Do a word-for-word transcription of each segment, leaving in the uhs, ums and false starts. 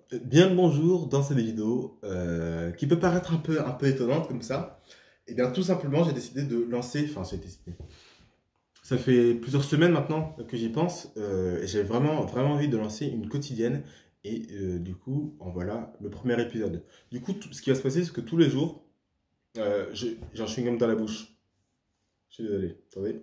Bien le bonjour dans cette vidéo euh, qui peut paraître un peu, un peu étonnante comme ça. Et bien tout simplement j'ai décidé de lancer, enfin j'ai décidé, ça fait plusieurs semaines maintenant que j'y pense euh, et j'ai vraiment, vraiment envie de lancer une quotidienne et euh, du coup en voilà le premier épisode. Du coup tout- ce qui va se passer c'est que tous les jours, euh, j'ai j'ai un chewing-gum dans la bouche. Je suis désolé, attendez,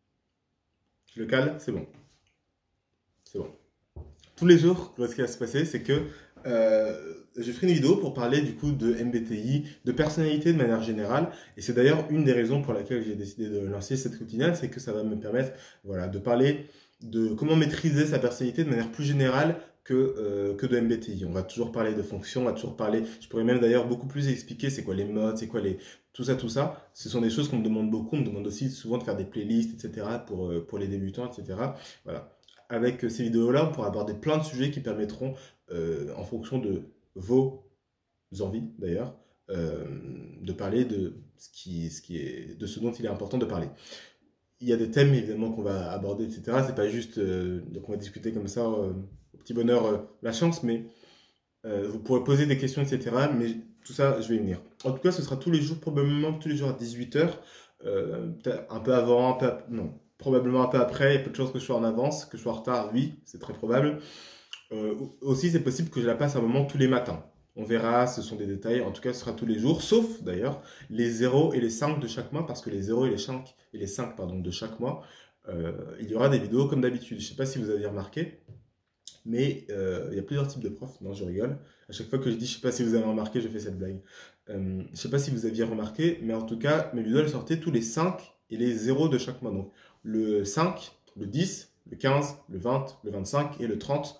je le cale, c'est bon, c'est bon. Tous les jours, ce qui va se passer, c'est que euh, je ferai une vidéo pour parler du coup de M B T I, de personnalité de manière générale. Et c'est d'ailleurs une des raisons pour laquelle j'ai décidé de lancer cette quotidienne, c'est que ça va me permettre voilà, de parler de comment maîtriser sa personnalité de manière plus générale que, euh, que de M B T I. On va toujours parler de fonctions, on va toujours parler, je pourrais même d'ailleurs beaucoup plus expliquer c'est quoi les modes, c'est quoi les... Tout ça, tout ça, ce sont des choses qu'on me demande beaucoup. On me demande aussi souvent de faire des playlists, et cetera pour, euh, pour les débutants, et cetera. Voilà, avec ces vidéos-là, on pourra aborder plein de sujets qui permettront, euh, en fonction de vos envies d'ailleurs, euh, de parler de ce, qui, ce qui est, de ce dont il est important de parler. Il y a des thèmes évidemment qu'on va aborder, et cetera. C'est pas juste, euh, donc on va discuter comme ça, euh, au petit bonheur, euh, la chance, mais euh, vous pourrez poser des questions, et cetera. Mais tout ça, je vais y venir. En tout cas, ce sera tous les jours, probablement tous les jours à dix-huit heures. Euh, peut-être un peu avant, un peu ap- non, probablement un peu après. Il y a peu de chances que je sois en avance, que je sois en retard, oui, c'est très probable. Euh, aussi, c'est possible que je la passe à un moment tous les matins. On verra, ce sont des détails. En tout cas, ce sera tous les jours, sauf d'ailleurs les zéro et les cinq de chaque mois, parce que les zéro et les cinq, et les cinq pardon, de chaque mois, euh, il y aura des vidéos comme d'habitude. Je ne sais pas si vous avez remarqué, mais euh, il y a plusieurs types de profs. Non, je rigole. À chaque fois que je dis, je sais pas si vous avez remarqué, je fais cette blague. Euh, je sais pas si vous aviez remarqué, mais en tout cas, mes vidéos, elles sortaient tous les cinq et les zéro de chaque mois. Donc, le cinq, le dix, le quinze, le vingt, le vingt-cinq et le trente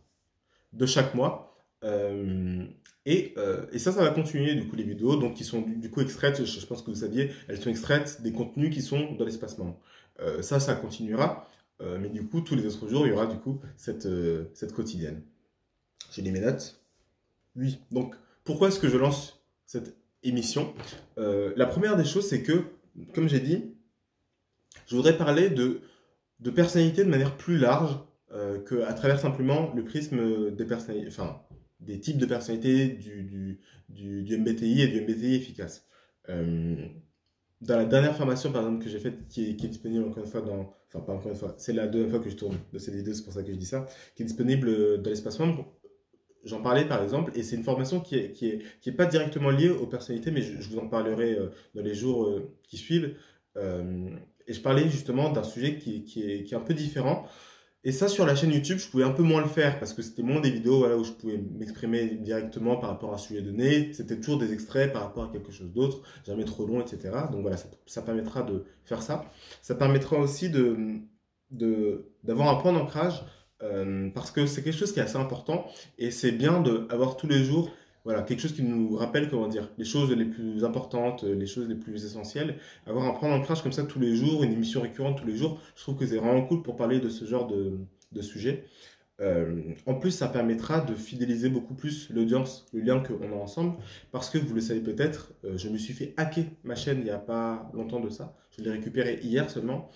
de chaque mois. Euh, et, euh, et ça, ça va continuer, du coup, les vidéos, donc qui sont du, du coup extraites, je, je pense que vous saviez, elles sont extraites des contenus qui sont dans l'espacement. Euh, ça, ça continuera. Euh, mais du coup, tous les autres jours, il y aura du coup cette, euh, cette quotidienne. J'ai mis mes notes. Oui. Donc, pourquoi est-ce que je lance cette émission? Euh, La première des choses, c'est que, comme j'ai dit, je voudrais parler de, de personnalité de manière plus large euh, qu'à travers simplement le prisme des personnalités, enfin, des types de personnalités du, du, du, du M B T I et du M B T I efficace. Euh, Dans la dernière formation, par exemple, que j'ai faite, qui est, qui est disponible encore une fois dans. Enfin, pas encore une fois, c'est la deuxième fois que je tourne de cette vidéo, c'est pour ça que je dis ça, qui est disponible dans l'espace membre. J'en parlais par exemple, et c'est une formation qui est, qui est, qui est pas directement liée aux personnalités, mais je, je vous en parlerai euh, dans les jours euh, qui suivent. Euh, et je parlais justement d'un sujet qui, qui, est, qui est un peu différent. Et ça, sur la chaîne YouTube, je pouvais un peu moins le faire parce que c'était moins des vidéos voilà, où je pouvais m'exprimer directement par rapport à un sujet donné. C'était toujours des extraits par rapport à quelque chose d'autre, jamais trop long, et cetera. Donc voilà, ça, ça permettra de faire ça. Ça permettra aussi de, de, d'avoir un point d'ancrage euh, parce que c'est quelque chose qui est assez important et c'est bien d'avoir tous les jours voilà, quelque chose qui nous rappelle, comment dire, les choses les plus importantes, les choses les plus essentielles. Avoir un point d'ancrage comme ça tous les jours, une émission récurrente tous les jours, je trouve que c'est vraiment cool pour parler de ce genre de, de sujet. Euh, en plus, ça permettra de fidéliser beaucoup plus l'audience, le lien qu'on a ensemble, parce que vous le savez peut-être, euh, je me suis fait hacker ma chaîne il n'y a pas longtemps de ça. Je l'ai récupérée hier seulement.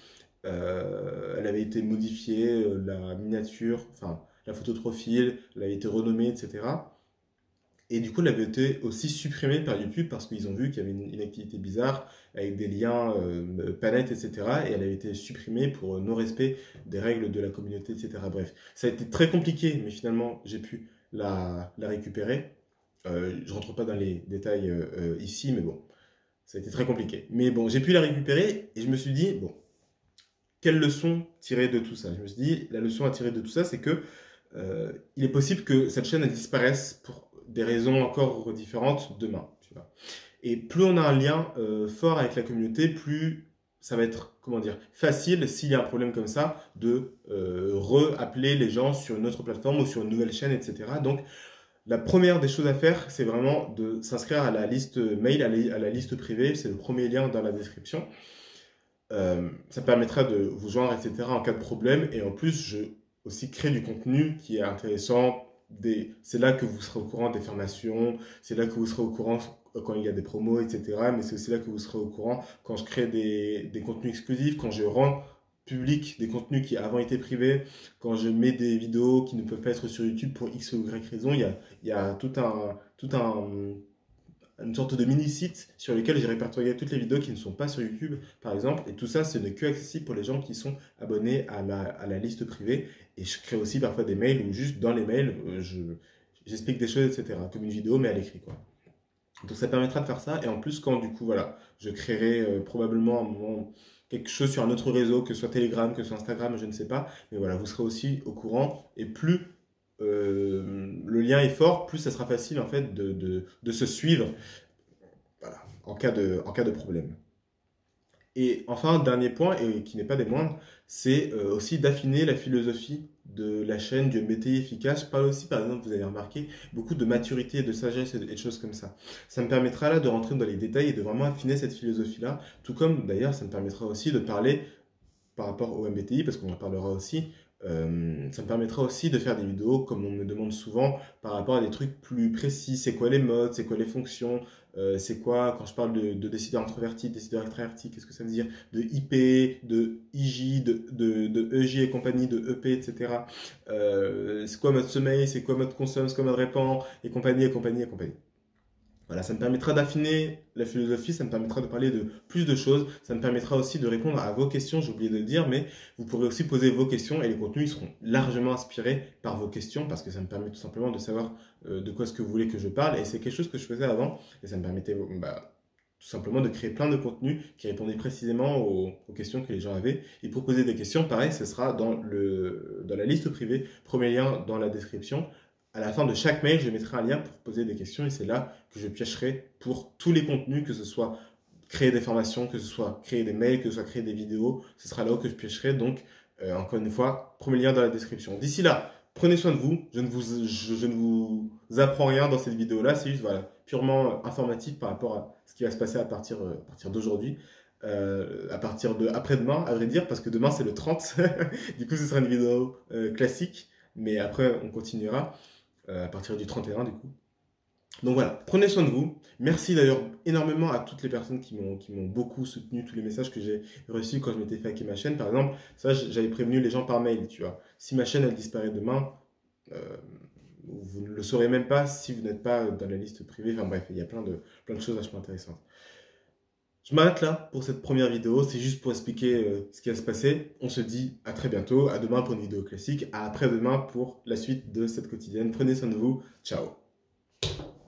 Euh, elle avait été modifiée, euh, la miniature, enfin la photo de profil, elle avait été renommée, et cetera. Et du coup, elle avait été aussi supprimée par YouTube parce qu'ils ont vu qu'il y avait une, une activité bizarre avec des liens euh, panettes, et cetera. Et elle avait été supprimée pour non-respect des règles de la communauté, et cetera. Bref, ça a été très compliqué, mais finalement, j'ai pu la, la récupérer. Euh, je rentre pas dans les détails euh, euh, ici, mais bon, ça a été très compliqué. Mais bon, j'ai pu la récupérer et je me suis dit, bon, quelle leçon tirer de tout ça? Je me suis dit, la leçon à tirer de tout ça, c'est que euh, il est possible que cette chaîne elle disparaisse pour des raisons encore différentes demain. Tu vois. Et plus on a un lien euh, fort avec la communauté, plus ça va être, comment dire, facile s'il y a un problème comme ça de euh, re-appeler les gens sur une autre plateforme ou sur une nouvelle chaîne, et cetera. Donc, la première des choses à faire, c'est vraiment de s'inscrire à la liste mail, à la, à la liste privée. C'est le premier lien dans la description. Euh, ça permettra de vous joindre, et cetera en cas de problème. Et en plus, je aussi crée du contenu qui est intéressant. Des... C'est là que vous serez au courant des formations, c'est là que vous serez au courant quand il y a des promos, et cetera. Mais c'est aussi là que vous serez au courant quand je crée des, des contenus exclusifs, quand je rends public des contenus qui avant étaient privés, quand je mets des vidéos qui ne peuvent pas être sur YouTube pour X ou Y raison, il y a, il y a tout un, tout un, une sorte de mini-site sur lequel j'ai répertorié toutes les vidéos qui ne sont pas sur YouTube, par exemple. Et tout ça, ce n'est que accessible pour les gens qui sont abonnés à la, à la liste privée. Et je crée aussi parfois des mails où juste dans les mails, je, j'explique des choses, et cetera. Comme une vidéo, mais à l'écrit, quoi. Donc ça permettra de faire ça. Et en plus, quand du coup, voilà, je créerai euh, probablement un moment quelque chose sur un autre réseau, que ce soit Telegram, que ce soit Instagram, je ne sais pas. Mais voilà, vous serez aussi au courant. Et plus euh, le lien est fort, plus ça sera facile en fait de, de, de se suivre, voilà, en cas de, en cas de problème. Et enfin, dernier point, et qui n'est pas des moindres, c'est euh, aussi d'affiner la philosophie de la chaîne du M B T I efficace. Je parle aussi, par exemple, vous avez remarqué, beaucoup de maturité, de sagesse et de, et de choses comme ça. Ça me permettra là de rentrer dans les détails et de vraiment affiner cette philosophie-là, tout comme d'ailleurs ça me permettra aussi de parler par rapport au M B T I, parce qu'on en parlera aussi. Euh, ça me permettra aussi de faire des vidéos, comme on me demande souvent, par rapport à des trucs plus précis. C'est quoi les modes, c'est quoi les fonctions, euh, c'est quoi, quand je parle de, de décideur introverti, décideur extraverti, qu'est-ce que ça veut dire, de I P, de I J, de, de, de E J et compagnie, de E P, et cetera. Euh, c'est quoi mode sommeil, c'est quoi mode consomme, c'est quoi mode répand, et compagnie, et compagnie, et compagnie. Voilà, ça me permettra d'affiner la philosophie, ça me permettra de parler de plus de choses, ça me permettra aussi de répondre à vos questions, j'ai oublié de le dire, mais vous pourrez aussi poser vos questions et les contenus seront largement inspirés par vos questions parce que ça me permet tout simplement de savoir euh, de quoi est-ce que vous voulez que je parle et c'est quelque chose que je faisais avant et ça me permettait bah, tout simplement de créer plein de contenus qui répondaient précisément aux, aux questions que les gens avaient. Et pour poser des questions, pareil, ce sera dans, le, dans la liste privée, premier lien dans la description. À la fin de chaque mail, je mettrai un lien pour poser des questions et c'est là que je piocherai pour tous les contenus, que ce soit créer des formations, que ce soit créer des mails, que ce soit créer des vidéos. Ce sera là où que je piocherai. Donc, euh, encore une fois, premier lien dans la description. D'ici là, prenez soin de vous. Je ne vous, je, je ne vous apprends rien dans cette vidéo-là. C'est juste voilà, purement informatif par rapport à ce qui va se passer à partir, euh, à partir d'aujourd'hui. Euh, à partir de après-demain, à vrai dire, parce que demain c'est le trente. Du coup, ce sera une vidéo euh, classique. Mais après, on continuera. Euh, à partir du trente et un du coup. Donc voilà, prenez soin de vous. Merci d'ailleurs énormément à toutes les personnes qui m'ont qui m'ont beaucoup soutenu, tous les messages que j'ai reçus quand je m'étais fait hacker ma chaîne. Par exemple, ça j'avais prévenu les gens par mail, tu vois. Si ma chaîne elle disparaît demain, euh, vous ne le saurez même pas si vous n'êtes pas dans la liste privée. Enfin bref, il y a plein de, plein de choses vachement intéressantes. Je m'arrête là pour cette première vidéo, c'est juste pour expliquer euh, ce qui va se passer. On se dit à très bientôt, à demain pour une vidéo classique, à après-demain pour la suite de cette quotidienne. Prenez soin de vous, ciao.